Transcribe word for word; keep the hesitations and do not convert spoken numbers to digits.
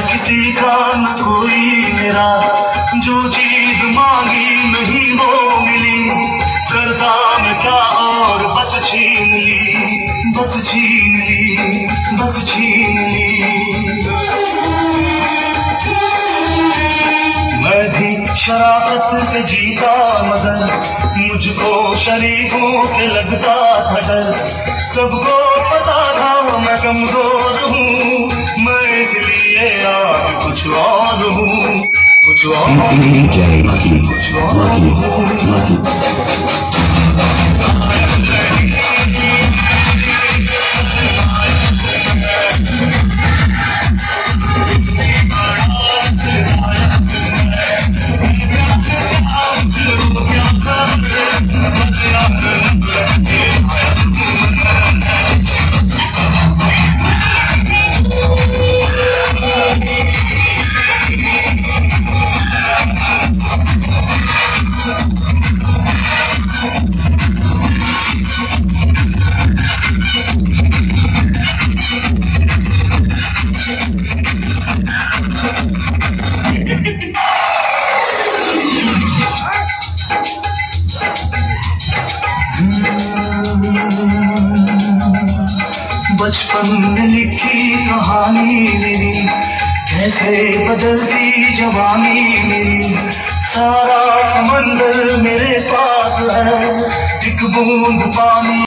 किसी का न कोई मेरा, जो चीज मांगी नहीं वो मिली, करता मैं क्या और बस छीन ली, बस छीन ली, बस छीन ली। मैं भी शराफत से जीता मगर मुझको शरीफों से लगता था डर, सबको पता था मैं कमजोर हूँ, मैं इसलिए आज कुछ और हूँ, कुछ और हूँ, कुछ और हूँ। बचपन में लिखी कहानी मेरी, कैसे बदलती जवानी मेरी, सारा समंदर मेरे पास है, एक बूंद पानी